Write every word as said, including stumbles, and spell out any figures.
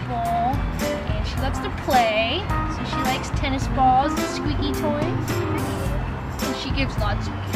adorable. And she loves to play. So she likes tennis balls and squeaky toys. And she gives lots of